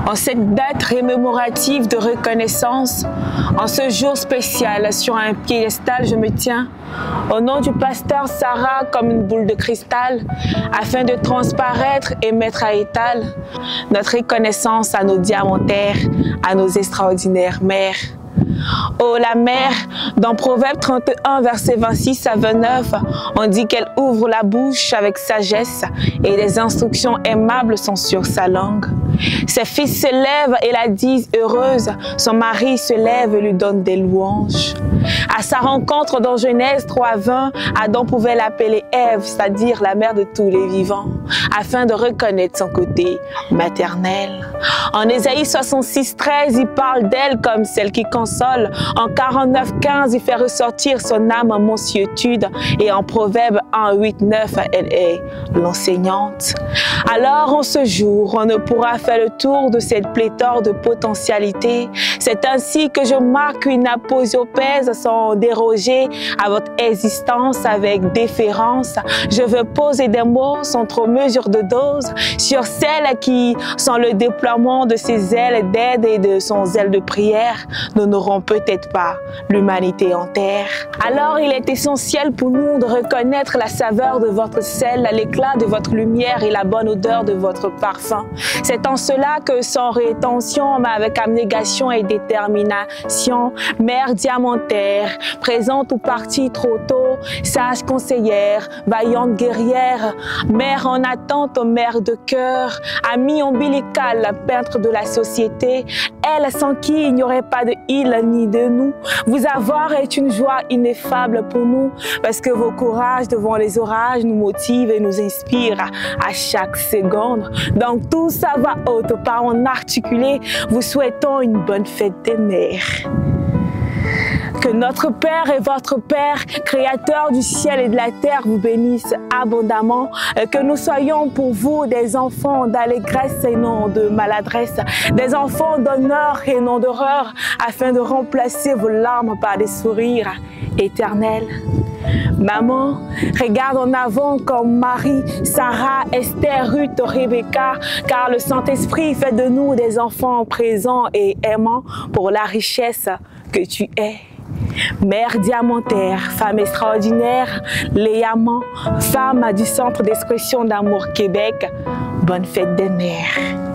En cette date rémémorative de reconnaissance, en ce jour spécial, sur un piédestal, je me tiens au nom du pasteur Sarah comme une boule de cristal, afin de transparaître et mettre à étal notre reconnaissance à nos diamantaires, à nos extraordinaires mères. Oh la mère, dans Proverbe 31, verset 26 à 29, on dit qu'elle ouvre la bouche avec sagesse et des instructions aimables sont sur sa langue. Ses fils se lèvent et la disent heureuse, son mari se lève et lui donne des louanges. À sa rencontre dans Genèse 3:20, Adam pouvait l'appeler Ève, c'est-à-dire la mère de tous les vivants, afin de reconnaître son côté maternel. En Ésaïe 66:13, il parle d'elle comme celle qui console. En 49:15, il fait ressortir son âme en mansuétude. Et en Proverbe 1:8-9, elle est l'enseignante. Alors, en ce jour, on ne pourra faire le tour de cette pléthore de potentialités. C'est ainsi que je marque une aposiopèse sans déroger à votre existence avec déférence. Je veux poser des mots sans trop mesure de dose sur celles qui, sans le déploiement de ses ailes d'aide et de son zèle de prière, nous n'aurons peut-être pas l'humanité en terre. Alors, il est essentiel pour nous de reconnaître la saveur de votre sel, l'éclat de votre lumière et la bonne odeur de votre parfum. C'est en cela que, sans rétention, mais avec abnégation et détermination, mère diamantaire, présente ou partie trop tôt, sage conseillère, vaillante guerrière, mère en attente, mère de cœur, amie ombilicale, peintre de la société, elle sans qui il n'y aurait pas de il ni de nous. Vous avoir est une joie ineffable pour nous, parce que vos courages devant les orages nous motivent et nous inspirent à chaque seconde. Donc tout ça va haute, par en articulé, vous souhaitons une bonne fête des mères. Que notre Père et votre Père, Créateur du ciel et de la terre, vous bénisse abondamment. Que nous soyons pour vous des enfants d'allégresse et non de maladresse, des enfants d'honneur et non d'horreur, afin de remplacer vos larmes par des sourires éternels. Maman, regarde en avant comme Marie, Sarah, Esther, Ruth, Rebecca, car le Saint-Esprit fait de nous des enfants présents et aimants pour la richesse que tu es. Mère diamantaire, femme extraordinaire, Léaman, femme du Centre d'expression d'amour Québec, bonne fête des mères.